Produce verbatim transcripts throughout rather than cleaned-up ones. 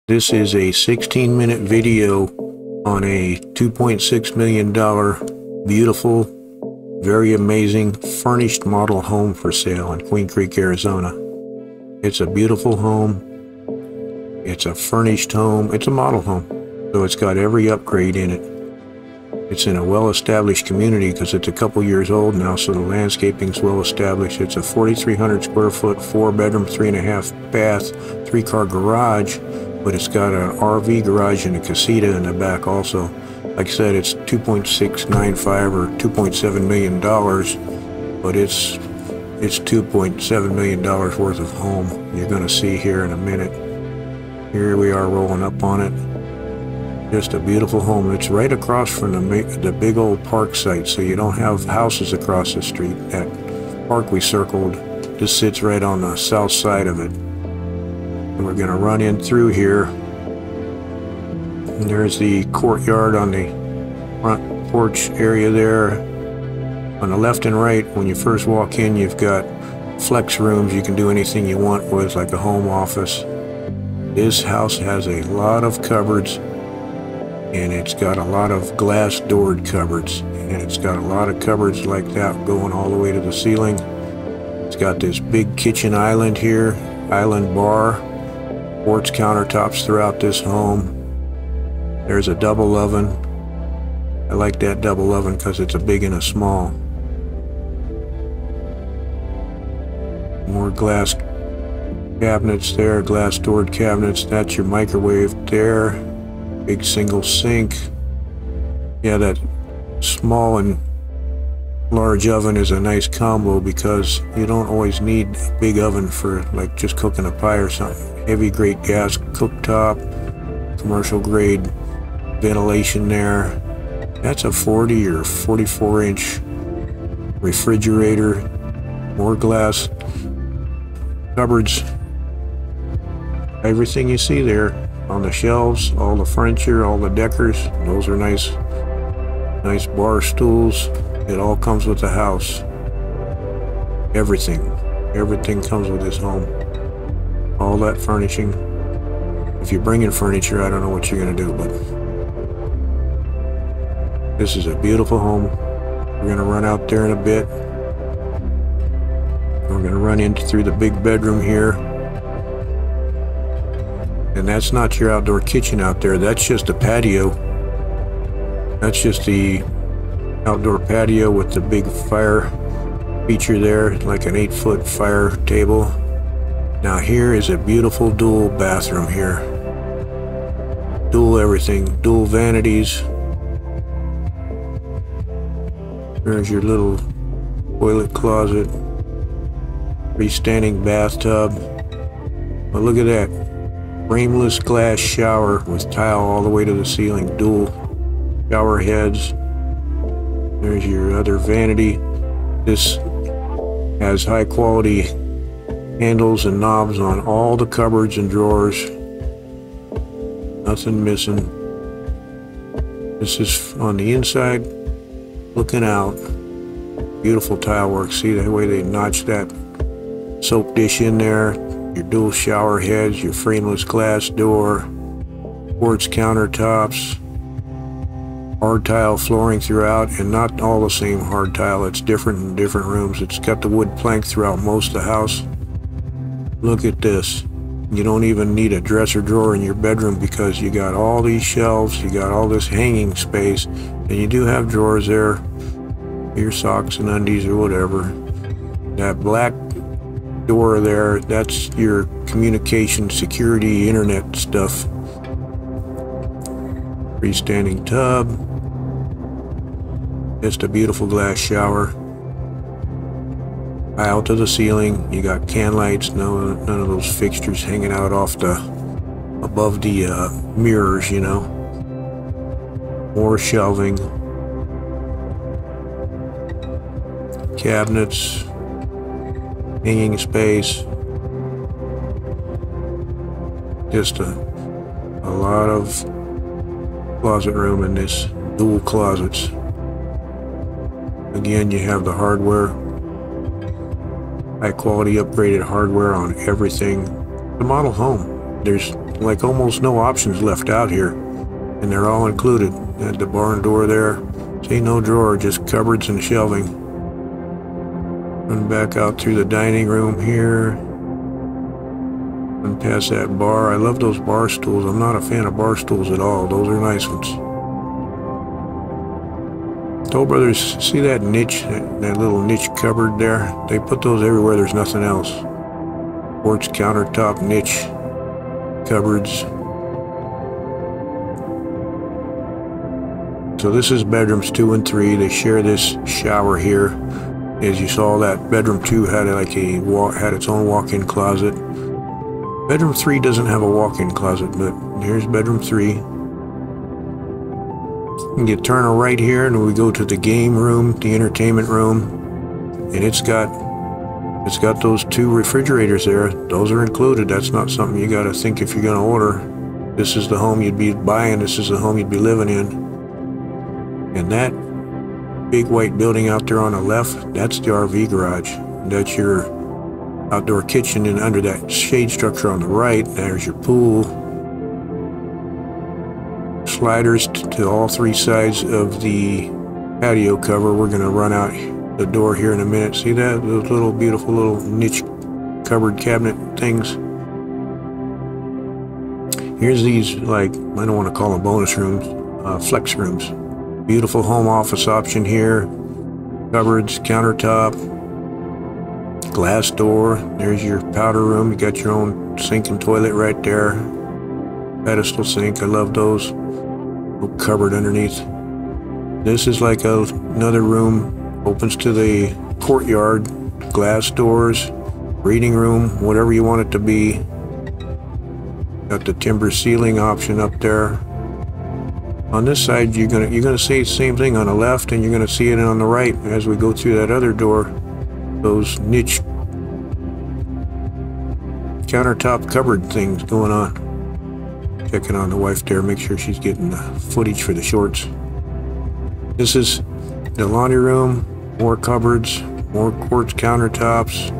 This is a sixteen minute video on a two point six million dollar beautiful, very amazing furnished model home for sale in Queen Creek, Arizona. It's a beautiful home. It's a furnished home. It's a model home, so it's got every upgrade in it. It's in a well-established community because it's a couple years old now, so the landscaping's well-established. It's a forty-three hundred square foot, four bedroom, three and a half bath, three car garage, but it's got an R V garage and a casita in the back also. Like I said, it's two point six nine five or two point seven million dollars, but it's it's two point seven million dollars worth of home. You're going to see here in a minute. Here we are rolling up on it. Just a beautiful home. It's right across from the, the big old park site, so you don't have houses across the street. That park we circled just sits right on the south side of it. And we're going to run in through here. And there's the courtyard on the front porch area there. On the left and right, when you first walk in, you've got flex rooms you can do anything you want with, like a home office. This house has a lot of cupboards, and it's got a lot of glass doored cupboards, and it's got a lot of cupboards like that going all the way to the ceiling. It's got this big kitchen island here, island bar, quartz countertops throughout this home. There's a double oven. I like that double oven because it's a big and a small. More glass cabinets there, glass doored cabinets. That's your microwave there. Big single sink. Yeah, that small and large oven is a nice combo because you don't always need a big oven for like just cooking a pie or something. Heavy grate gas cooktop, commercial grade ventilation there. That's a forty or forty-four inch refrigerator. More glass cupboards. Everything you see there on the shelves, all the furniture, all the decors, those are nice nice bar stools. It all comes with the house. Everything everything comes with this home. All that furnishing. If you bring in furniture, I don't know what you're gonna do, but this is a beautiful home. We're gonna run out there in a bit. We're gonna run into through the big bedroom here. And that's not your outdoor kitchen out there. That's just a patio. That's just the outdoor patio with the big fire feature there, like an eight foot fire table. Now here is a beautiful dual bathroom here. Dual everything, dual vanities. There's your little toilet closet. Freestanding bathtub. But look at that. Frameless glass shower with tile all the way to the ceiling, dual shower heads. There's your other vanity. This has high quality handles and knobs on all the cupboards and drawers. Nothing missing. This is on the inside, looking out. Beautiful tile work. See the way they notched that soap dish in there. Your dual shower heads, your frameless glass door, quartz countertops, hard tile flooring throughout, and not all the same hard tile. It's different in different rooms. It's got the wood plank throughout most of the house. Look at this. You don't even need a dresser drawer in your bedroom because you got all these shelves, you got all this hanging space, and you do have drawers there, your socks and undies or whatever. That black door there, that's your communication, security, internet stuff. Freestanding tub. Just a beautiful glass shower. Tile to the ceiling. You got can lights. No, none of those fixtures hanging out off the above the uh, mirrors, you know. More shelving. Cabinets. Hanging space. Just a, a lot of closet room in this, dual closets. Again, you have the hardware, high quality upgraded hardware on everything. The model home. There's like almost no options left out here, and they're all included. At the barn door there, see, no drawer, just cupboards and shelving. Run back out through the dining room here, and past that bar. I love those bar stools. I'm not a fan of bar stools at all. Those are nice ones. Toll Brothers, see that niche, that, that little niche cupboard there? They put those everywhere there's nothing else. Quartz countertop niche cupboards. So this is bedrooms two and three. They share this shower here. As you saw, that bedroom two had like a walk, had its own walk-in closet. Bedroom three doesn't have a walk-in closet, but here's bedroom three. You turn a right here, and we go to the game room, the entertainment room, and it's got it's got those two refrigerators there. Those are included. That's not something you got to think if you're going to order. This is the home you'd be buying. This is the home you'd be living in. And that big white building out there on the left, that's the R V garage. That's your outdoor kitchen, and under that shade structure on the right, there's your pool. Sliders to all three sides of the patio cover. We're going to run out the door here in a minute. See that? Those little beautiful little niche cupboard cabinet things. Here's these, like, I don't want to call them bonus rooms, uh, flex rooms. Beautiful home office option here. Cupboards, countertop, glass door. There's your powder room. You got your own sink and toilet right there. Pedestal sink. I love those. Little cupboard underneath. This is like a, another room. Opens to the courtyard. Glass doors. Reading room. Whatever you want it to be. Got the timber ceiling option up there. On this side, you're gonna you're gonna see the same thing on the left, and you're gonna see it on the right as we go through that other door. Those niche countertop cupboard things going on. Checking on the wife there, make sure she's getting the footage for the shorts. This is the laundry room. More cupboards, more quartz countertops.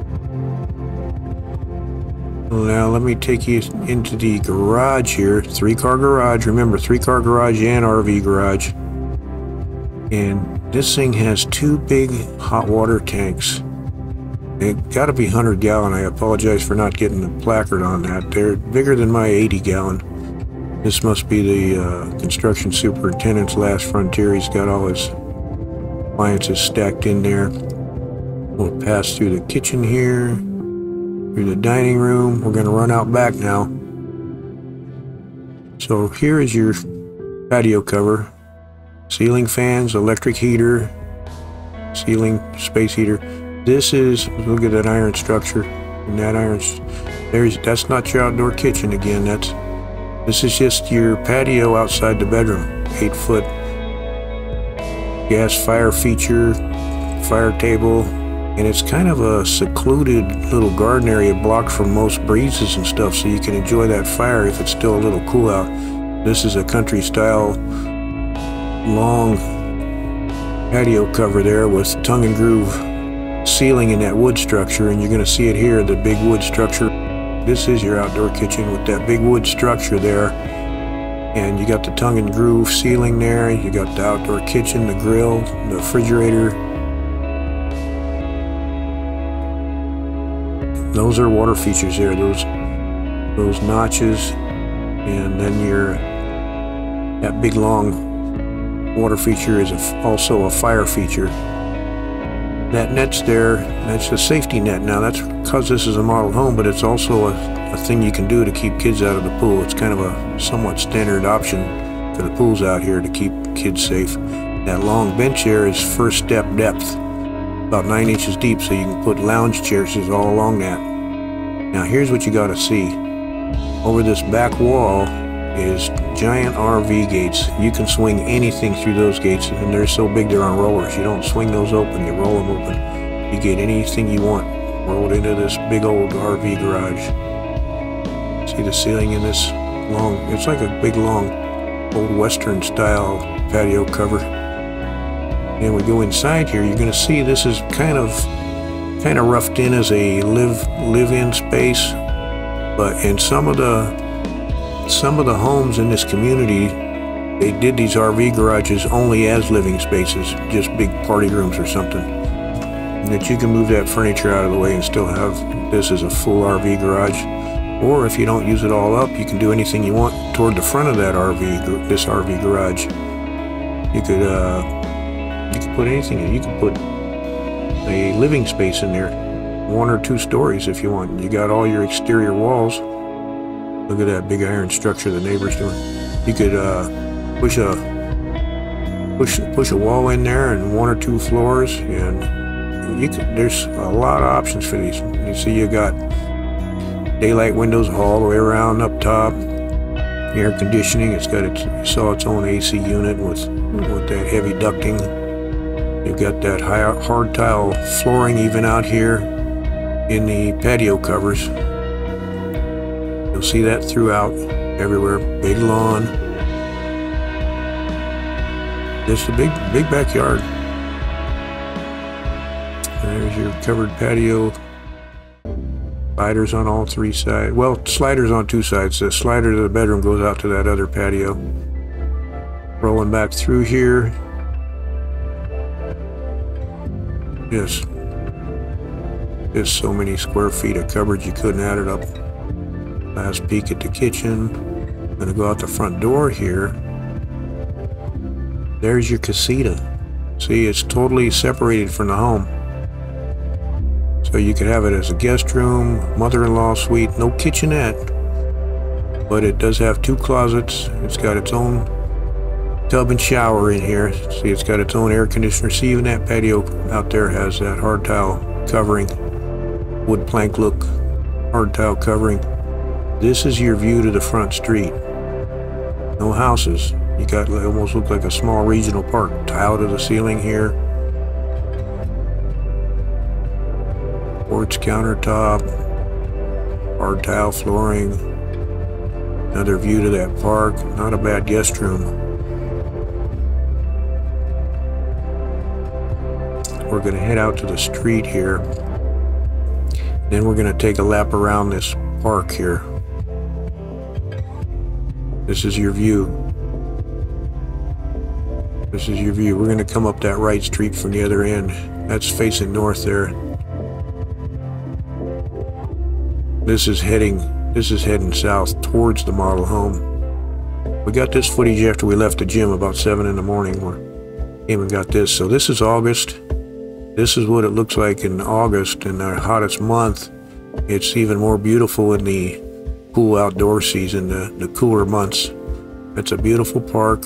Now let me take you into the garage here. Three-car garage. Remember, three-car garage and R V garage. And this thing has two big hot water tanks. They got to be one hundred gallon. I apologize for not getting the placard on that. They're bigger than my eighty gallon. This must be the uh, construction superintendent's last frontier. He's got all his appliances stacked in there. We'll pass through the kitchen here. Through the dining room. We're going to run out back now. So here is your patio cover. Ceiling fans, electric heater, ceiling space heater. This is, look at that iron structure. And that iron, there's, that's not your outdoor kitchen again. That's, this is just your patio outside the bedroom. Eight foot gas fire feature, fire table. And it's kind of a secluded little garden area blocked from most breezes and stuff, so you can enjoy that fire if it's still a little cool out. This is a country style long patio cover there with tongue and groove ceiling in that wood structure, and you're going to see it here, the big wood structure. This is your outdoor kitchen with that big wood structure there, and you got the tongue and groove ceiling there. You got the outdoor kitchen, the grill, the refrigerator. Those are water features there, those those notches, and then your that big long water feature is a, also a fire feature. That net's there, that's a safety net. Now that's because this is a model home, but it's also a, a thing you can do to keep kids out of the pool. It's kind of a somewhat standard option for the pools out here to keep kids safe. That long bench there is first step depth. About nine inches deep, so you can put lounge chairs all along that. Now here's what you got to see. Over this back wall is giant R V gates. You can swing anything through those gates, and they're so big they're on rollers. You don't swing those open, you roll them open. You get anything you want rolled into this big old R V garage. See the ceiling in this long, it's like a big long old western style patio cover. And we go inside here, you're going to see this is kind of kind of roughed in as a live live-in space, but in some of the some of the homes in this community, they did these R V garages only as living spaces, just big party rooms or something. And that you can move that furniture out of the way and still have this as a full R V garage. Or if you don't use it all up, you can do anything you want toward the front of that R V, this R V garage. You could, uh, you could put anything in. You could put a living space in there, one or two stories if you want. You got all your exterior walls. Look at that big iron structure the neighbor's doing. You could uh, push a push push a wall in there and one or two floors, and you could. There's a lot of options for these. You see, you got daylight windows all the way around up top. Air conditioning. It's got its you saw its own A C unit with with that heavy ducting. You've got that high, hard tile flooring even out here in the patio covers. You'll see that throughout, everywhere. Big lawn. Just a big, big backyard. And there's your covered patio. Sliders on all three sides. Well, sliders on two sides. The slider to the bedroom goes out to that other patio. Rolling back through here. Just, just so many square feet of coverage you couldn't add it up. Last peek at the kitchen. I'm gonna go out the front door here. There's your casita. See, it's totally separated from the home. So you could have it as a guest room, mother-in-law suite, no kitchenette. But it does have two closets. It's got its own tub and shower in here. See, it's got its own air conditioner. See, even that patio out there has that hard tile covering, wood plank look, hard tile covering. This is your view to the front street. No houses. You got, it almost look like a small regional park. Tile to the ceiling here. Quartz countertop. Hard tile flooring. Another view to that park. Not a bad guest room. We're going to head out to the street here. Then we're going to take a lap around this park here. This is your view. This is your view. We're going to come up that right street from the other end. That's facing north there. This is heading, this is heading south towards the model home. We got this footage after we left the gym about seven in the morning. We came and got this. So this is August. This is what it looks like in August, in our hottest month. It's even more beautiful in the cool outdoor season, the, the cooler months. It's a beautiful park.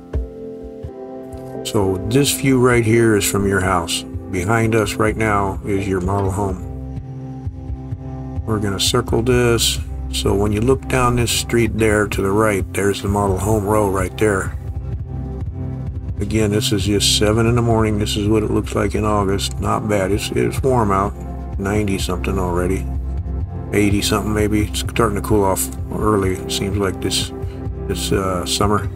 So this view right here is from your house. Behind us right now is your model home. We're gonna circle this. So when you look down this street there to the right, there's the model home row right there. Again, this is just seven in the morning. This is what it looks like in August. Not bad. It's, it's warm out. ninety something already. eighty something maybe. It's starting to cool off early. It seems like this this uh, summer.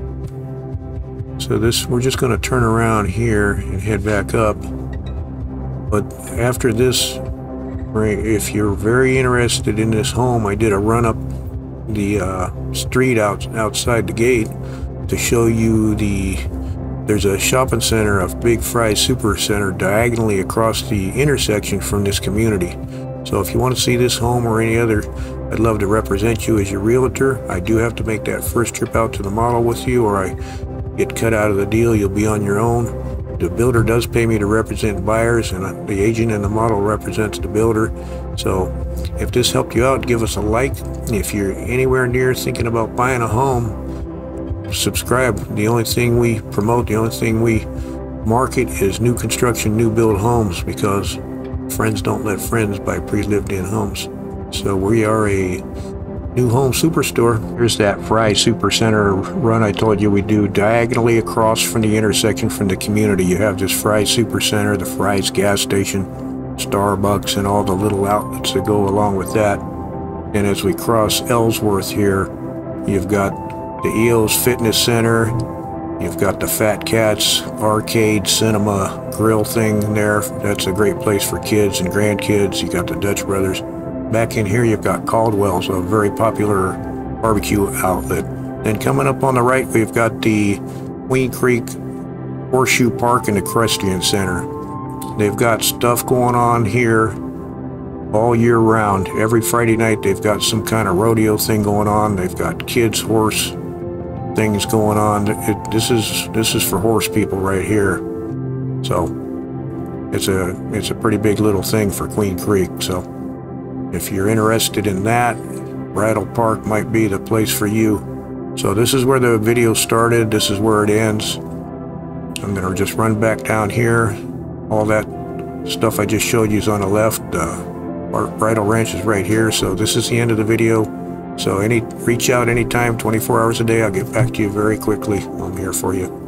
So this, we're just going to turn around here and head back up. But after this, if you're very interested in this home, I did a run up the uh, street out outside the gate to show you the. There's a shopping center, a Big Fry Super Center, diagonally across the intersection from this community. So if you want to see this home or any other, I'd love to represent you as your realtor. I do have to make that first trip out to the model with you, or I get cut out of the deal. You'll be on your own. The builder does pay me to represent buyers, and the agent and the model represents the builder. So if this helped you out, give us a like. If you're anywhere near thinking about buying a home, subscribe. The only thing we promote, the only thing we market is new construction, new build homes, because friends don't let friends buy pre-lived in homes. So we are a new home superstore. Here's that Fry Super Center run I told you we do, diagonally across from the intersection from the community. You have this Fry Super Center, the Fry's gas station, Starbucks, and all the little outlets that go along with that. And as we cross Ellsworth here, you've got the E O's Fitness Center, you've got the Fat Cats arcade cinema grill thing there. That's a great place for kids and grandkids. You got the Dutch Brothers. Back in here you've got Caldwell's, a very popular barbecue outlet. Then coming up on the right, we've got the Queen Creek Horseshoe Park and Equestrian Center. They've got stuff going on here all year round. Every Friday night they've got some kind of rodeo thing going on. They've got kids horse things going on. It, this is this is for horse people right here. So it's a it's a pretty big little thing for Queen Creek. So if you're interested in that, Bridle Park might be the place for you. So this is where the video started. This is where it ends. I'm gonna just run back down here. All that stuff I just showed you is on the left. Uh, our Bridle Ranch is right here. So this is the end of the video. So any reach out anytime, twenty-four hours a day. I'll get back to you very quickly. I'm here for you.